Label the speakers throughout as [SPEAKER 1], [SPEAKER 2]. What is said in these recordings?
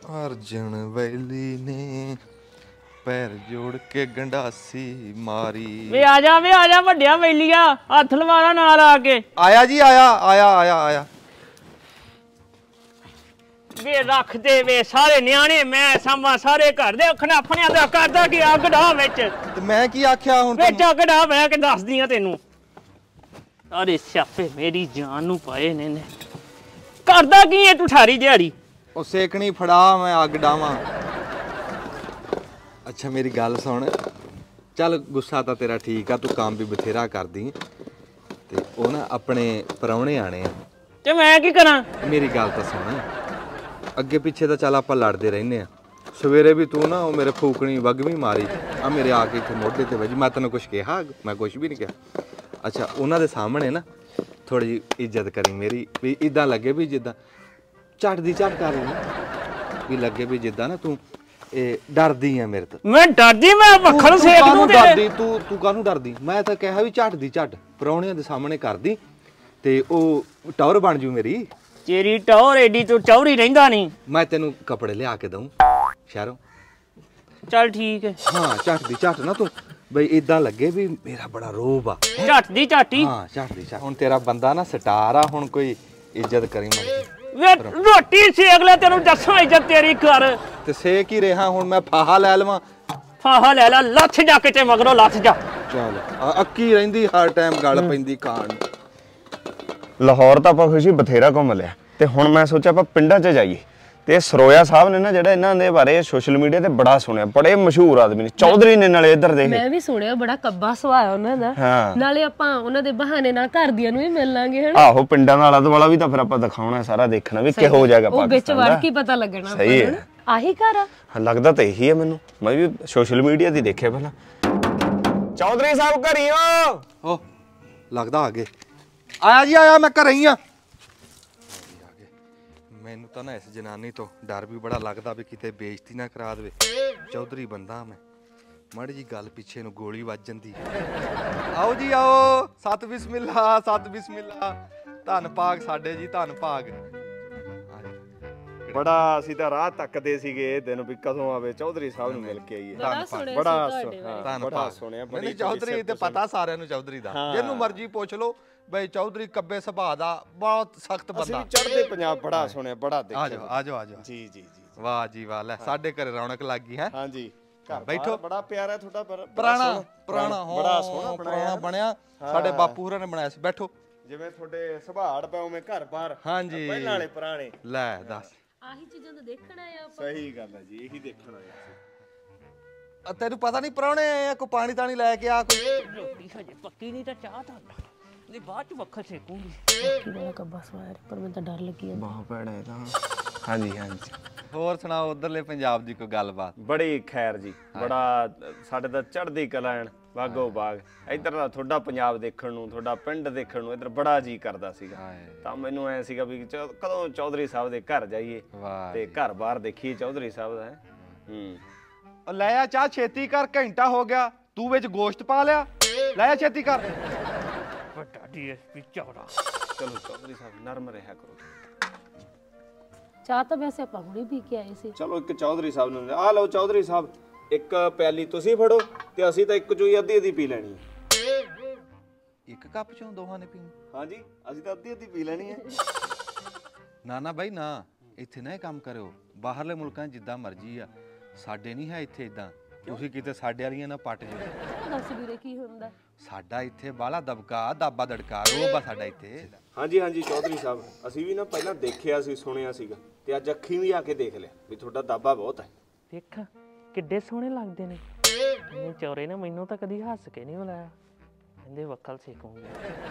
[SPEAKER 1] Arjun valley ने पैर जोड़ के गंडासी मारी।
[SPEAKER 2] वे आजा वड्डिया वैलिया हथ लवारा नाल आके।
[SPEAKER 1] आया जी आया आया आया आया।
[SPEAKER 2] वे रख दे वे सारे न्याणे मैं सामा सारे घर दे खनाफणियां दा करदा कि अग डाह विच।
[SPEAKER 1] ते मैं की आख्या हुण
[SPEAKER 2] विच अग डाह मैं के दसदी आ तैनू। अरे स्यापे मेरी जान नू पाए ने करदा की है तू ठारी दिहाड़ी।
[SPEAKER 1] ओ सेकनी फड़ा मैं अग डावां। अच्छा मेरी गल सुन चल गुस्सा तो तेरा ठीक आ तू काम भी बथेरा करदी ते ओ ना अपने परौणे आने आ
[SPEAKER 2] ते मैं की करा।
[SPEAKER 1] मेरी गल तो सुन अगे पिछे तो चल आप लड़ते रहने सवेरे भी तू ना मेरे फूकनी वगवी मारी आ मेरे आके इतने मोढे ते वजी मैं तेन कुछ कहा मैं कुछ भी नहीं कहा। अच्छा उन्होंने सामने ना थोड़ी जी इज्जत करी मेरी भी इदा लगे भी जिदा झट दी झट कर भी लगे भी जिदा ना तू डरदी है मेरे तो।
[SPEAKER 2] मैं डरदी मैं वखल सेक दूं
[SPEAKER 1] डरदी तू काहनू डरदी मैं तो कहा भी झट दी झट परौणियां दे सामने करदी ते ओ टौर बन जू मेरी।
[SPEAKER 2] तेरी टौर एडी तू चौरी रहिंदा नहीं।
[SPEAKER 1] मैं तेनू कपड़े लिया के दूं शहरों।
[SPEAKER 2] चल ठीक है।
[SPEAKER 1] हाँ झट दी झट ना तू बई इदा लगे भी मेरा बड़ा रोब आ।
[SPEAKER 2] झट दी झाटी।
[SPEAKER 1] हाँ झट दी झट हुण तेरा बंदा ना स्टार आ हुण कोई इज्जत करी मर्जी।
[SPEAKER 2] वे रोटी सेक ले तेनू दसां इज्जत तेरी कर
[SPEAKER 1] ते सेक ही रहा हुण मैं फाहा लै लवां।
[SPEAKER 2] फाहा ले ला लथ जा किते मगरों लथ जा।
[SPEAKER 1] चल अक्की रहिंदी हर टाइम गल पैंदी खाण।
[SPEAKER 3] लाहौर तो आप खुशी बथेरा घूम लिया ते हुण मैं सोचा आप पिंडां च जाइए ते सरोया साहब ने ना जिहड़ा इन्हां दे बारे सोशल मीडिया ते बड़ा सुनिया बड़े मशहूर आदमी ने चौधरी ने नाले इधर दे
[SPEAKER 4] मैं भी सुनिया बड़ा कब्बा सुभाਅ उन्हां दा नाले आपां उन्हां दे बहाने नाल घर दियां नूं भी मिल लांगे हना।
[SPEAKER 3] आहो पिंडां दा आला दुआला भी तां फिर आपां दिखाउणा सारा देखना भी किहो जाएगा
[SPEAKER 4] पाकिस्तान दा। ओ विच वड़ के पता लगना
[SPEAKER 3] सही है
[SPEAKER 4] आही घर आ
[SPEAKER 3] लगदा तां यही है मैनूं मैं भी सोशल मीडिया दी देखिया पहला। चौधरी साहब घर ही हो।
[SPEAKER 1] ओ लगदा आ गए आया जी आया मैं घर ही हां। मैनू तो ना इस जनानी तो डर भी बड़ा लगता भी किते बेइज्जती ना करा दे। चौधरी बंदा मैं माड़ी जी गल पिछे नूं गोली वज जांदी। आओ जी आओ सत बिस्मिल्ला धन भाग साडे जी धन भाग।
[SPEAKER 3] बड़ा ਅਸੀਂ ਤਾਂ ਰਾਹ ਤੱਕਦੇ ਸੀਗੇ ਦਿਨ ਵੀ ਕਦੋਂ ਆਵੇ ਚੌਧਰੀ ਸਾਹਿਬ ਨੂੰ ਮਿਲ ਕੇ ਆਈਏ।
[SPEAKER 1] ਬੜਾ ਸੁਣਿਆ ਬੜੀ ਚੌਧਰੀ ਤੇ ਪਤਾ ਸਾਰਿਆਂ ਨੂੰ ਚੌਧਰੀ ਦਾ ਜਿਹਨੂੰ ਮਰਜ਼ੀ ਪੁੱਛ ਲਓ ਬਈ ਚੌਧਰੀ ਕੱਬੇ ਸੁਭਾਅ ਦਾ ਬਹੁਤ ਸਖਤ ਬੰਦਾ।
[SPEAKER 3] ਅਸੀਂ ਚੜ੍ਹਦੇ ਪੰਜਾਬ ਬੜਾ ਸੁਣਿਆ ਬੜਾ ਦੇਖਿਆ।
[SPEAKER 1] ਆ ਜਾਓ ਜੀ ਜੀ ਵਾਹ ਜੀ ਵਾਹ ਲੈ ਸਾਡੇ ਘਰੇ ਰੌਣਕ ਲੱਗ ਗਈ ਹੈ।
[SPEAKER 3] ਹਾਂਜੀ
[SPEAKER 1] ਘਰ ਬੈਠੋ
[SPEAKER 3] ਬੜਾ ਪਿਆਰਾ ਤੁਹਾਡਾ
[SPEAKER 1] ਪੁਰਾਣਾ ਬੜਾ ਸੋਹਣਾ ਬਣਿਆ ਸਾਡੇ ਬਾਪੂ ਹੋਰਾਂ ਨੇ ਬਣਾਇਆ ਸੀ। ਬੈਠੋ
[SPEAKER 3] ਜਿਵੇਂ ਤੁਹਾਡੇ ਸੁਭਾਅ ਪੈ ਉਵੇਂ ਘਰ ਬਾਹਰ
[SPEAKER 1] ਹਾਂਜੀ
[SPEAKER 3] ਪਹਿਲਾਂ ਵਾਲੇ ਪੁਰਾਣੇ
[SPEAKER 1] ਲੈ ਦੱਸ
[SPEAKER 4] ਆਹੀ ਚੀਜ਼ਾਂ ਤਾਂ ਦੇਖਣਾ ਆ ਆਪਾਂ।
[SPEAKER 3] ਸਹੀ ਗੱਲ ਹੈ ਜੀ ਇਹੀ ਦੇਖਣਾ ਆ।
[SPEAKER 1] ਤੈਨੂੰ ਪਤਾ ਨਹੀਂ ਪ੍ਰਾਹੁਣੇ ਆਏ ਆ ਕੋਈ ਪਾਣੀ ਤਾਣੀ ਲੈ ਕੇ ਆ ਕੋਈ
[SPEAKER 2] ਰੋਟੀ ਹਜੇ ਪੱਕੀ ਨਹੀਂ ਤਾਂ ਚਾਹ ਤਾਂ ਨਹੀਂ ਬਾਅਦ ਚ ਵੱਖਰ ਸੇਕੂਗੀ।
[SPEAKER 4] ਬੜਾ ਕੱਬਾ ਸੁਭਾਅ ਪਰ ਮੈਨੂੰ ਤਾਂ ਡਰ ਲੱਗੀ ਜਾਂਦਾ।
[SPEAKER 3] ਬਹੁਤ ਭੈੜਾ ਹੈ ਤਾਂ। ਹਾਂਜੀ ਹਾਂਜੀ
[SPEAKER 1] ਹੋਰ ਸੁਣਾਓ ਉਧਰਲੇ ਪੰਜਾਬ ਦੀ ਕੋਈ ਗੱਲਬਾਤ।
[SPEAKER 3] ਬੜੀ ਖੈਰ ਜੀ ਬੜਾ ਸਾਡੇ ਤਾਂ ਚੜ੍ਹਦੀ ਕਲਾ ਐਨ ਬਾਗੋ ਬਾਗ ਇੱਧਰ ਦਾ ਤੁਹਾਡਾ ਪੰਜਾਬ ਦੇਖਣ ਨੂੰ ਤੁਹਾਡਾ ਪਿੰਡ ਦੇਖਣ ਨੂੰ ਇੱਧਰ ਬੜਾ ਜੀ ਕਰਦਾ ਸੀਗਾ। ਤਾਂ ਮੈਨੂੰ ਐ ਸੀਗਾ ਵੀ ਕਦੋਂ ਚੌਧਰੀ ਸਾਹਿਬ ਦੇ ਘਰ ਜਾਈਏ ਤੇ ਘਰ ਬਾਹਰ ਦੇਖੀਏ ਚੌਧਰੀ ਸਾਹਿਬ ਦਾ।
[SPEAKER 1] ਲੈ ਆ ਚਾਹ ਛੇਤੀ ਕਰ ਘੰਟਾ ਹੋ ਗਿਆ ਤੂੰ ਵਿੱਚ ਗੋਸ਼ਤ ਪਾ ਲਿਆ ਲੈ ਆ ਛੇਤੀ ਕਰ।
[SPEAKER 2] ਵੱਡਾ ਡੀਐਸਪੀ ਚੌੜਾ
[SPEAKER 3] ਚਲੋ ਚੌਧਰੀ ਸਾਹਿਬ ਨਰਮ ਰਿਹਾ ਕਰੋ।
[SPEAKER 4] ਚਾਹ ਤਾਂ ਵੈਸੇ ਆਪਾਂ ਹੁਣੇ ਪੀ ਕੇ ਆਏ ਸੀ।
[SPEAKER 3] ਚਲੋ ਇੱਕ ਚੌਧਰੀ ਸਾਹਿਬ ਨੂੰ ਆ ਲਓ ਚੌਧਰੀ ਸਾਹਿਬ ਇੱਕ ਪਿਆਲੀ ਤੁਸੀਂ ਫੜੋ ਤੇ ਅਸੀਂ ਤਾਂ ਇੱਕ ਚੋਂ ਹੀ ਅੱਧੀ ਪੀ ਲੈਣੀ ਹੈ।
[SPEAKER 1] ਇੱਕ ਕੱਪ ਚੋਂ ਦੋਹਾਂ ਨੇ ਪੀਣੀ।
[SPEAKER 3] ਹਾਂਜੀ ਅਸੀਂ ਤਾਂ ਅੱਧੀ ਪੀ ਲੈਣੀ ਹੈ।
[SPEAKER 1] ਨਾ ਬਾਈ ਨਾ ਇੱਥੇ ਨਾ ਇਹ ਕੰਮ ਕਰਿਓ ਬਾਹਰਲੇ ਮੁਲਕਾਂ 'ਚ ਜਿੱਦਾਂ ਮਰਜ਼ੀ ਆ ਸਾਡੇ ਨਹੀਂ ਹੈ ਇੱਥੇ ਇਦਾਂ ਤੁਸੀਂ ਕਿਤੇ ਸਾਡੇ ਵਾਲੀਆਂ ਨਾ ਪੱਟ ਜਾਓ।
[SPEAKER 4] ਦੱਸ ਵੀਰੇ ਕੀ ਹੁੰਦਾ
[SPEAKER 1] ਸਾਡਾ ਇੱਥੇ ਬਾਹਲਾ ਦਬਕਾ ਦਾਬਾ ਦੜਕਾ ਰੋਬ ਆ ਸਾਡਾ ਇੱਥੇ।
[SPEAKER 3] ਹਾਂਜੀ ਹਾਂਜੀ ਚੌਧਰੀ ਸਾਹਿਬ ਅਸੀਂ ਵੀ ਨਾ ਪਹਿਲਾਂ ਦੇਖਿਆ ਸੀ ਸੁਣਿਆ ਸੀਗਾ ਤੇ ਅੱਜ ਅੱਖੀਂ ਵੀ ਆ ਕੇ ਦੇਖ ਲਿਆ ਵੀ ਤੁਹਾਡਾ ਦਾਬਾ ਬਹੁਤ ਹੈ।
[SPEAKER 2] ਦੇਖ ਕਿੱਡੇ ਸੋਹਣੇ ਲੱਗਦੇ ਨੇ ਇਹਨੇ ਚੌਰੇ ਨੇ ਮੈਨੂੰ ਤਾਂ ਕਦੀ ਹੱਸ ਕੇ ਨਹੀਂ ਬੁਲਾਇਆ ਕਹਿੰਦੇ ਵੱਖਲ ਸੇਕੂਗੇ।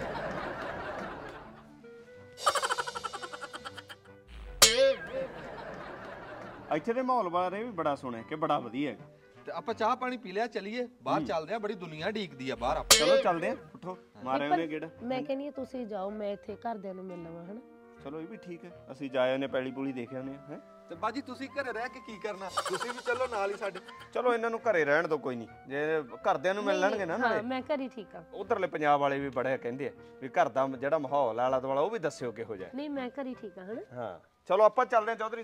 [SPEAKER 3] ਇੱਥੇ ਦੇ ਮਾਹੌਲ ਬਾਰੇ ਵੀ ਬੜਾ ਸੁਣਿਆ ਕਿ ਬੜਾ ਵਧੀਆ ਹੈਗਾ।
[SPEAKER 1] ਤੇ ਆਪਾਂ ਚਾਹ ਪਾਣੀ ਪੀ ਲਿਆ ਚਲੀਏ ਬਾਹਰ ਚੱਲਦੇ ਆ ਬੜੀ ਦੁਨੀਆ ਢੀਕਦੀ ਆ ਬਾਹਰ।
[SPEAKER 3] ਚਲੋ ਚੱਲਦੇ ਆ ਉੱਠੋ ਮਾਰੇ ਉਹਨੇ ਕਿਹੜਾ।
[SPEAKER 4] ਮੈਂ ਕਹਿੰਨੀ ਤੁਸੀਂ ਜਾਓ ਮੈਂ ਇੱਥੇ ਘਰਦਿਆਂ ਨੂੰ ਮਿਲ ਲਵਾਂ ਹਨਾ।
[SPEAKER 3] ਚਲੋ ਇਹ ਵੀ ਠੀਕ ਹੈ ਅਸੀਂ ਜਾਏ ਉਹਨੇ ਪੈਲੀ ਪੂਲੀ ਦੇਖਿਆ ਉਹਨੇ ਹੈ।
[SPEAKER 1] ਤੇ ਬਾਜੀ ਤੁਸੀਂ ਘਰੇ ਰਹਿ ਕੇ ਕੀ ਕਰਨਾ ਤੁਸੀਂ ਵੀ ਚੱਲੋ ਨਾਲ ਹੀ ਸਾਡੇ।
[SPEAKER 3] ਚਲੋ ਇਹਨਾਂ ਨੂੰ ਘਰੇ ਰਹਿਣ ਦੋ ਕੋਈ ਨਹੀਂ ਜੇ ਘਰਦਿਆਂ ਨੂੰ ਮਿਲ ਲੈਣਗੇ ਨਾ ਨਾਲੇ।
[SPEAKER 4] ਮੈਂ ਘਰੇ ਠੀਕ ਆ।
[SPEAKER 3] ਉਧਰਲੇ ਪੰਜਾਬ ਵਾਲੇ ਵੀ ਬੜੇ ਕਹਿੰਦੇ ਆ ਵੀ ਘਰ ਦਾ ਜਿਹੜਾ ਮਾਹੌਲ ਆਲਾ ਦੁਆਲਾ ਉਹ ਵੀ ਦੱਸਿਓ ਕਿਹੋ ਜਿਹਾ।
[SPEAKER 4] ਨਹੀਂ ਮੈਂ ਘਰੇ ਠੀਕ ਆ ਹਨਾ।
[SPEAKER 3] ਹਾਂ ਚਲੋ ਆਪਾਂ ਚੱਲਦੇ ਆ ਚੌਧਰੀ ਸਾਹਿਬ।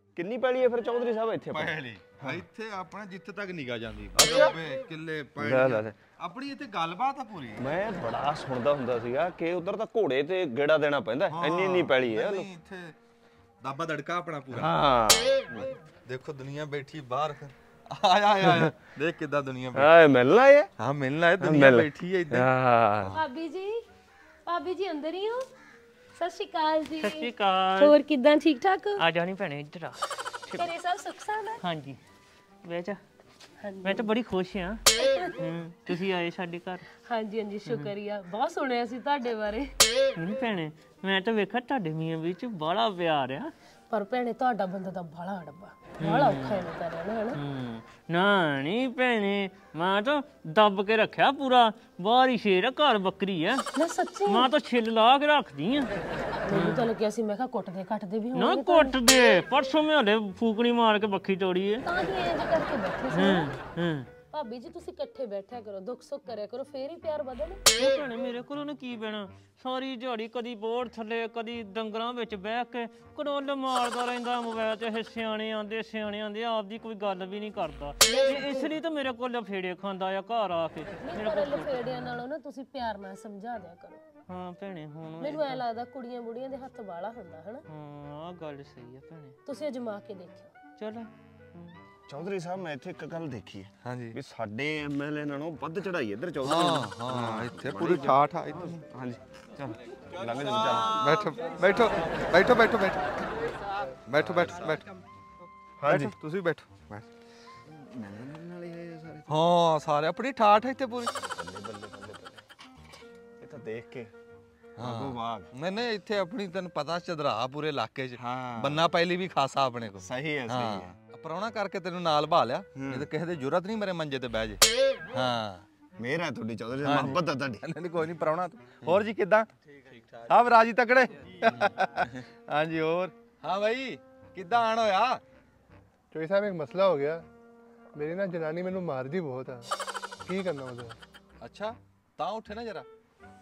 [SPEAKER 3] ਕਿੰਨੀ ਪੈਲੀ ਹੈ ਫਿਰ ਚੌਧਰੀ ਸਾਹਿਬ ਇੱਥੇ ਆਪਣੀ?
[SPEAKER 1] ਪਹਿਲੀ ਇੱਥੇ ਆਪਣਾ ਜਿੱਥੇ ਤੱਕ ਨਿਗਾਹ ਜਾਂਦੀ
[SPEAKER 3] ਅੱਛਾ।
[SPEAKER 1] 90 ਕਿੱਲੇ
[SPEAKER 3] ਲੈ
[SPEAKER 1] ਪੈਲੀ
[SPEAKER 3] ਲੈ।
[SPEAKER 1] ਆਪਣੀ ਇੱਥੇ ਗੱਲਬਾਤ ਆ ਪੂਰੀ।
[SPEAKER 3] ਮੈਂ ਬੜਾ ਸੁਣਦਾ ਹੁੰਦਾ ਸੀਗਾ ਕਿ ਉਧਰ ਤਾਂ ਘੋੜੇ ਤੇ ਗੇੜਾ ਦੇਣਾ ਪੈਂਦਾ, ਇੰਨੀ ਪੈਲੀ ਹੈ।
[SPEAKER 1] ਨਹੀਂ ਇੱਥੇ ਦਾਬਾ ਦੜਕਾ ਆਪਣਾ ਪੂਰਾ।
[SPEAKER 3] ਹਾਂ
[SPEAKER 1] ਦੇਖੋ ਦੁਨੀਆ ਬੈਠੀ ਬਾਹਰ। ਆਇਆ ਆਇਆ ਦੇਖ ਕਿੱਦਾਂ ਦੁਨੀਆ ਬੈਠੀ।
[SPEAKER 3] ਆ ਮਿਲਣਾ ਹੈ।
[SPEAKER 1] ਹਾਂ ਮਿਲਣਾ ਹੈ, ਦੁਨੀਆ ਬੈਠੀ ਹੈ ਇੱਧਰ।
[SPEAKER 3] ਹਾਂ
[SPEAKER 4] ਭਾਬੀ ਜੀ ਅੰਦਰ ਹੀ ਹੋ? ਸਤਿ ਸ਼੍ਰੀ ਅਕਾਲ ਜੀ।
[SPEAKER 2] ਸਤਿ ਸ਼੍ਰੀ ਅਕਾਲ।
[SPEAKER 4] ਹੋਰ ਕਿੱਦਾਂ, ਠੀਕ ਠਾਕ?
[SPEAKER 2] ਆ ਜਾਣੀ ਭੈਣੇ ਇੱਧਰ ਆ।
[SPEAKER 4] ਘਰੇ ਸਭ ਸੁੱਖ ਸਾਂਦ ਹੈ?
[SPEAKER 2] ਹਾਂਜੀ ਵੇਚ
[SPEAKER 4] ਹਾਂਜੀ
[SPEAKER 2] ਮੈਂ ਤਾਂ ਬੜੀ ਖੁਸ਼ ਹਾਂ ਤੁਸੀਂ ਆਏ ਸਾਡੇ ਘਰ।
[SPEAKER 4] ਹਾਂਜੀ ਹਾਂਜੀ ਸ਼ੁਕਰੀਆ, ਬਹੁਤ ਸੁਣਿਆ ਸੀ ਤੁਹਾਡੇ ਬਾਰੇ।
[SPEAKER 2] ਨਹੀਂ ਭੈਣੇ ਮੈਂ ਤਾਂ ਵੇਖਿਆ ਤੁਹਾਡੇ ਮੀਆਂ ਵਿੱਚ ਬੜਾ ਪਿਆਰ ਆ।
[SPEAKER 4] ਪਰ ਭੈਣੇ ਤੁਹਾਡਾ ਬੰਦਾ ਤਾਂ ਬਾਲਾ ਡੱਬਾ, ਬਾਲਾ ਔਖਾ ਹੈ ਤਾਂ ਰਹਿਣਾ ਹਨਾ।
[SPEAKER 2] ਨਾ ਨਹੀਂ ਭੈਣੇ ਮੈਂ ਤਾਂ ਦੱਬ ਕੇ ਰੱਖਿਆ ਪੂਰਾ। ਬਾਹਰ ਹੀ ਸ਼ੇਰ ਆ, ਘਰ ਬੱਕਰੀ ਆ।
[SPEAKER 4] ਨਾ ਸੱਚੀ?
[SPEAKER 2] ਮੈਂ ਤਾਂ ਛਿੱਲ ਲਾ ਕੇ ਰੱਖਦੀ ਆ।
[SPEAKER 4] ਮੈਨੂੰ ਤਾਂ ਲੱਗਿਆ ਸੀ ਮੈਂ ਕਿਹਾ ਕੁੱਟਦੇ ਕੱਟਦੇ ਵੀ
[SPEAKER 2] ਨਾ
[SPEAKER 4] ਹੋਣਗੇ।
[SPEAKER 2] ਕੁੱਟ ਦੇ, ਪਰਸੋਂ ਮੈਂ ਹਲੇ ਫੂਕਣੀ ਮਾਰ ਕੇ ਬੱਖੀ ਤੋੜੀ ਏ।
[SPEAKER 4] ਤਾਂ ਹੀ ਇੰਜ ਕਰਕੇ ਬੈਠੇ ਸੀ ਨਾ।
[SPEAKER 2] ਹਾਂ
[SPEAKER 4] ਭਾਬੀ ਜੀ ਤੁਸੀਂ ਇਕੱਠੇ ਬੈਠਿਆ ਕਰੋ, ਦੁੱਖ ਸੁੱਖ ਕਰਿਆ ਕਰੋ, ਫੇਰ ਹੀ ਪਿਆਰ ਵਧਣ।
[SPEAKER 2] ਉਹ ਭੈਣੇ ਮੇਰੇ ਕੋਲ ਉਹਨੇ ਕੀ ਬਹਿਣਾ, ਸਾਰੀ ਦਿਹਾੜੀ ਕਦੀ ਬੋਰ ਥੱਲੇ ਕਦੀ ਡੰਗਰਾਂ ਵਿੱਚ ਬਹਿ ਕੇ ਕੜੋਲ ਮਾਰਦਾ ਰਹਿੰਦਾ ਮੋਬਾਈਲ ਤੇ। ਇਹ ਸਿਆਣੇ ਆਂਦੇ ਆਪਦੀ ਕੋਈ ਗੱਲ ਵੀ ਨਹੀਂ ਕਰਦਾ। ਇਸ ਲਈ ਤਾਂ ਮੇਰੇ ਕੋਲ ਫੇੜੇ ਖਾਂਦਾ ਆ ਘਰ ਆ ਕੇ।
[SPEAKER 4] ਪਰ ਲਫੇੜਿਆਂ ਨਾਲੋਂ ਨਾ ਤੁਸੀਂ ਪਿਆਰ ਨਾਲ ਸਮਝਾ ਦਿਆ ਕਰੋ।
[SPEAKER 2] ਹਾਂ ਭੈਣੇ ਹੁਣ
[SPEAKER 4] ਮੈਨੂੰ ਐ ਲੱਗਦਾ ਕੁੜੀਆਂ ਬੁੜੀਆਂ ਦੇ ਹੱਥ ਵਾਲਾ ਹੁੰਦਾ ਹਨਾ।
[SPEAKER 2] ਹਾਂ ਆਹ ਗੱਲ ਸਹੀ ਆ ਭੈਣੇ।
[SPEAKER 4] ਤੁਸੀਂ ਅਜਮਾ ਕੇ ਦੇਖਿਓ।
[SPEAKER 2] ਚਲੋ
[SPEAKER 3] ਚੌਧਰੀ ਸਾਹਿਬ ਮੈਂ ਇੱਥੇ ਇੱਕ ਗੱਲ ਦੇਖੀ ਹੈ
[SPEAKER 1] ਹਾਂਜੀ
[SPEAKER 3] ਵੀ ਸਾਡੇ ਐਮਐਲਏ ਨਾਲੋਂ ਵੱਧ ਚੜਾਈ ਇੱਧਰ ਚੌਧਰੀ।
[SPEAKER 1] ਹਾਂ ਇੱਥੇ ਪੂਰੀ ਠਾਠ ਆ ਇੱਥੇ।
[SPEAKER 3] ਹਾਂਜੀ ਚੱਲ ਲੰਘ ਜਾ ਚੱਲ।
[SPEAKER 1] ਬੈਠੋ ਬੈਠੋ ਬੈਠੋ ਬੈਠੋ ਬੈਠੋ ਬੈਠੋ ਬੈਠੋ। ਹਾਂਜੀ ਤੁਸੀਂ ਬੈਠੋ ਬੈਠ। ਹਾਂ ਸਾਰੇ ਆਪਣੀ ਠਾਠ ਇੱਥੇ ਪੂਰੀ।
[SPEAKER 3] ਇਹ ਤਾਂ ਦੇਖ ਕੇ ਵਾਗੋ ਵਾਗ।
[SPEAKER 1] ਮੈਨੇ ਇੱਥੇ ਆਪਣੀ ਤੈਨੂੰ ਪਤਾ ਚਦਰਾ ਪੂਰੇ ਇਲਾਕੇ 'ਚ।
[SPEAKER 3] ਹਾਂ
[SPEAKER 1] ਬੰਨਾ ਪਹਿਲੀ ਵੀ ਖਾਸਾ ਆਪਣੇ ਕੋਲ।
[SPEAKER 3] ਸਹੀ ਹੈ ਸਹੀ ਹੈ।
[SPEAKER 1] ਪ੍ਰਾਹੁਣਾ ਕਰਕੇ ਤੈਨੂੰ ਨਾਲ ਭਾ ਲਿਆ, ਨਹੀਂ ਤਾਂ ਕਿਸੇ ਦੀ ਜ਼ਰੂਰਤ ਨਹੀਂ ਮੇਰੇ ਮੰਜੇ ਤੇ ਬਹਿ ਜੇ। ਹਾਂ
[SPEAKER 3] ਮੇਰਾ ਹੈ ਤੁਹਾਡੀ ਚੌਧਰੀ ਸਾਹਿਬ, ਮੁਹੱਬਤ ਹੈ ਤੁਹਾਡੀ।
[SPEAKER 1] ਨਹੀਂ ਕੋਈ ਨਹੀਂ ਪ੍ਰਾਹੁਣਾ। ਹੋਰ ਜੀ ਕਿੱਦਾਂ? ਠੀਕ ਠਾਕ। ਸਭ ਰਾਜੀ ਤਕੜੇ? ਹਾਂਜੀ ਹੋਰ? ਹਾਂ ਬਾਈ ਕਿੱਦਾਂ ਆਣ ਹੋਇਆ?
[SPEAKER 5] ਚੋਈ ਸਾਹਿਬ ਇੱਕ ਮਸਲਾ ਹੋ ਗਿਆ। ਮੇਰੀ ਨਾ ਜਨਾਨੀ ਮੈਨੂੰ ਮਾਰਦੀ ਬਹੁਤ ਆ, ਕੀ ਕਰਨਾ ਉਹਦਾ?
[SPEAKER 1] ਅੱਛਾ ਤਾਂ ਉੱਠੇ ਨਾ ਜਰਾ।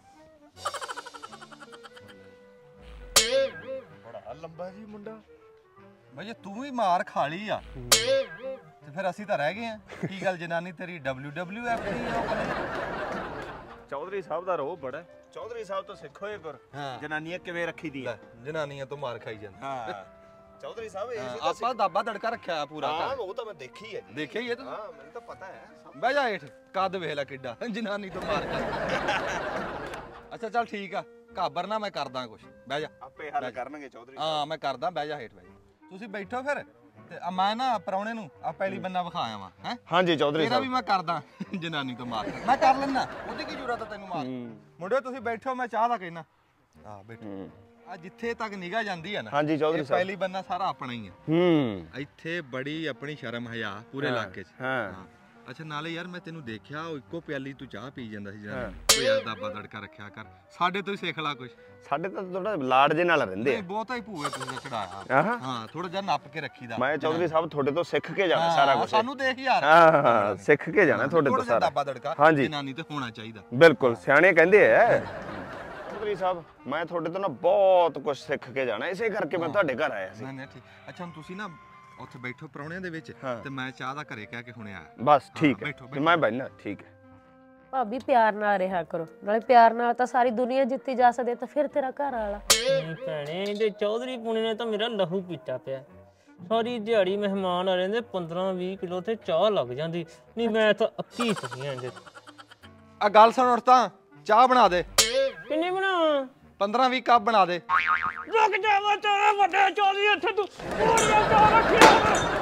[SPEAKER 3] ਬੜਾ ਲੰਬਾ ਜੀ ਮੁੰਡਾ।
[SPEAKER 1] ਬਈ ਜੇ ਤੂੰ ਵੀ ਮਾਰ ਖਾ ਲਈ ਆ ਤੇ ਫਿਰ ਅਸੀਂ ਤਾਂ ਰਹਿ ਗਏ ਆ। ਕੀ ਗੱਲ ਜਨਾਨੀ ਤੇਰੀ WWF ਦੀ
[SPEAKER 3] ਚੌਧਰੀ ਸਾਹਿਬ ਦਾ ਰੋਹ ਬੜਾ। ਚੌਧਰੀ ਸਾਹਿਬ ਤੋਂ ਸਿੱਖੋ ਇਹ ਗੁਰ, ਜਨਾਨੀਆਂ ਕਿਵੇਂ ਰੱਖੀ ਦੀ ਆ।
[SPEAKER 1] ਜਨਾਨੀਆਂ ਤੋਂ ਮਾਰ ਖਾਈ ਜਾਂਦੀ।
[SPEAKER 3] ਹਾਂ ਚੌਧਰੀ ਸਾਹਿਬ ਇਹ
[SPEAKER 1] ਆਪਾਂ ਦਾਬਾ ਦੜਕਾ ਰੱਖਿਆ ਪੂਰਾ।
[SPEAKER 3] ਹਾਂ ਉਹ ਤਾਂ ਮੈਂ ਦੇਖੀ ਹੈ।
[SPEAKER 1] ਦੇਖਿਆ ਹੀ ਹੈ ਤੂੰ?
[SPEAKER 3] ਹਾਂ ਮੈਨੂੰ ਤਾਂ ਪਤਾ ਹੈ।
[SPEAKER 1] ਬਹਿ ਜਾ ਹੇਠ। ਕੱਦ ਵੇਖ ਲੈ ਕਿੱਡਾ, ਜਨਾਨੀ ਤੋਂ ਮਾਰ ਖਾ। ਅੱਛਾ ਚੱਲ ਠੀਕ ਆ, ਘਾਬਰ ਨਾ, ਮੈਂ ਕਰਦਾ ਕੁਛ। ਬਹਿ ਜਾ
[SPEAKER 3] ਆਪੇ ਹੱਲ ਕਰਨਗੇ ਚੌਧਰੀ।
[SPEAKER 1] ਹਾਂ ਮੈਂ ਕਰਦਾ, ਬਹਿ ਜਾ ਹੇਠ ਬਹਿ ਜਾ। ਤੁਸੀਂ ਬੈਠੋ ਫਿਰ ਤੇ ਮੈਂ ਨਾ ਪ੍ਰਾਹੁਣੇ ਨੂੰ ਆ ਪਹਿਲੀ ਬੰਨਾ ਵਿਖਾਇਆ ਵਾ ਹੈ।
[SPEAKER 3] ਹਾਂਜੀ ਚੌਧਰੀ
[SPEAKER 1] ਤੇਰਾ
[SPEAKER 3] ਸਾਹਿਬ
[SPEAKER 1] ਵੀ ਮੈਂ ਕਰਦਾ ਜਨਾਨੀ ਤੋਂ ਮਾਰ। ਮੈਂ ਕਰ ਲੈਣਾ, ਉਹਦੀ ਕੀ ਜ਼ਰੂਰਤ ਆ ਤੈਨੂੰ ਮਾਰ। ਮੁੰਡਿਓ ਤੁਸੀਂ ਬੈਠੋ, ਮੈਂ ਚਾਹ ਦਾ ਕਹਿਣਾ। ਆ ਬੈਠੋ। ਆ ਜਿੱਥੇ ਤੱਕ ਨਿਗਾਹ ਜਾਂਦੀ ਆ ਨਾ।
[SPEAKER 3] ਹਾਂਜੀ ਚੌਧਰੀ ਸਾਹਿਬ
[SPEAKER 1] ਪਹਿਲੀ ਬੰਨਾ ਸਾਰਾ ਆਪਣਾ ਹੀ ਆ। ਇੱਥੇ ਬੜੀ ਆਪਣੀ ਸ਼ਰਮ ਹਯਾ ਪੂਰੇ ਇਲਾਕੇ 'ਚ।
[SPEAKER 3] ਹਾਂ
[SPEAKER 1] ਅੱਛਾ ਨਾਲੇ ਯਾਰ ਮੈਂ ਤੈਨੂੰ ਦੇਖਿਆ ਉਹ ਇੱਕੋ ਪਿਆਲੀ ਤੂੰ ਚਾਹ ਪੀ ਜਾਂਦਾ ਸੀ ਜਨਾਨੀ। ਕੋਈ ਯਾਰ ਦਾਬਾ ਦੜਕਾ ਰੱਖਿਆ ਕਰ, ਸਾਡੇ ਤੋਂ ਹੀ ਸਿੱਖ ਲਾ ਕੁਛ।
[SPEAKER 3] ਸਾਡੇ ਤਾਂ ਥੋੜਾ ਲਾੜ ਜੇ ਨਾਲ ਰਹਿੰਦੇ ਆ।
[SPEAKER 1] ਬਹੁਤਾ ਹੀ ਭੂਏ ਤੁਸੀਂ ਚੜਾਇਆ। ਹਾਂ ਥੋੜਾ ਜਿਹਾ ਨੱਪ ਕੇ ਰੱਖੀਦਾ।
[SPEAKER 3] ਮੈਂ ਚੌਧਰੀ ਸਾਹਿਬ ਤੁਹਾਡੇ ਤੋਂ ਸਿੱਖ ਕੇ ਜਾਣਾ ਸਾਰਾ ਕੁਝ।
[SPEAKER 1] ਸਾਨੂੰ ਦੇਖ ਯਾਰ।
[SPEAKER 3] ਹਾਂ ਸਿੱਖ ਕੇ ਜਾਣਾ ਤੁਹਾਡੇ ਤੋਂ ਸਾਰਾ।
[SPEAKER 1] ਦਾਬਾ ਦੜਕਾ ਜਨਾਨੀ ਤੇ ਹੋਣਾ ਚਾਹੀਦਾ।
[SPEAKER 3] ਬਿਲਕੁਲ ਸਿਆਣੇ ਕਹਿੰਦੇ ਐ ਚੌਧਰੀ ਸਾਹਿਬ। ਮੈਂ ਤੁਹਾਡੇ ਤੋਂ ਨਾ ਬਹੁਤ ਕੁਝ ਸਿੱਖ ਕੇ ਜਾਣਾ, ਇਸੇ ਕਰਕੇ ਮੈਂ ਤੁਹਾਡੇ ਘਰ ਆਇਆ ਸੀ।
[SPEAKER 1] ਨਹੀਂ ਠੀਕ। ਅੱਛਾ ਹੁਣ ਤੁਸੀਂ ਨਾ ਉੱਥੇ ਬੈਠੋ ਪ੍ਰਾਹੁਣਿਆਂ ਦੇ ਵਿੱਚ ਤੇ ਮੈਂ ਚਾਹ ਦਾ ਘਰੇ ਕਹਿ ਕੇ ਹੁਣੇ ਆਇਆ।
[SPEAKER 3] ਬਸ ਠੀਕ ਹੈ ਤੇ ਮੈਂ ਬੈਠਣਾ। ਠੀਕ ਹੈ
[SPEAKER 4] ਭਾਬੀ ਪਿਆਰ ਨਾਲ ਰਿਹਾ ਕਰੋ, ਨਾਲੇ ਪਿਆਰ ਨਾਲ ਤਾਂ ਸਾਰੀ ਦੁਨੀਆ ਜਿੱਤੀ ਜਾ ਸਕਦੀ, ਤਾਂ ਫਿਰ ਤੇਰਾ ਘਰ ਵਾਲਾ।
[SPEAKER 2] ਭੈਣੇ ਇਹਦੇ ਚੌਧਰੀ ਪੁਣੇ ਨੇ ਤਾਂ ਮੇਰਾ ਲਹੂ ਪੀਤਾ ਪਿਆ। ਸਾਰੀ ਦਿਹਾੜੀ ਮਹਿਮਾਨ ਆ ਰਹਿੰਦੇ, 15-20 ਕਿਲੋ ਤੇ ਚਾਹ ਲੱਗ ਜਾਂਦੀ। ਨਹੀਂ ਮੈਂ ਤਾਂ ਅੱਕੀ ਪਈਆਂ ਇਹਦੇ।
[SPEAKER 1] ਆ ਗੱਲ ਸੁਣ ਉੱਠ ਤਾਂ ਚਾਹ ਬਣਾ ਦੇ।
[SPEAKER 2] ਕਿੰਨੀ ਬਣਾਵਾਂ?
[SPEAKER 1] 15-20 ਕੱਪ ਬਣਾ ਦੇ।
[SPEAKER 2] ਰੁਕ ਜਾ, ਮੈਂ ਤੇਰੇ ਵੱਡੇ ਚੌਧਰੀ ਇੱਥੇ ਤੂੰ ਚਾਹ ਰੱਖਿਆ।